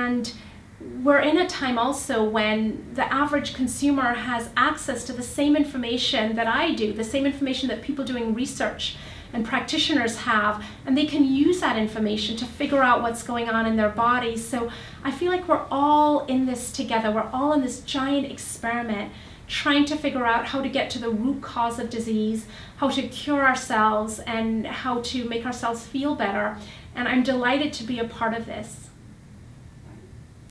And we're in a time also when the average consumer has access to the same information that I do, the same information that people doing research and practitioners have, and they can use that information to figure out what's going on in their bodies. So I feel like we're all in this together. We're all in this giant experiment trying to figure out how to get to the root cause of disease, how to cure ourselves, and how to make ourselves feel better. And I'm delighted to be a part of this.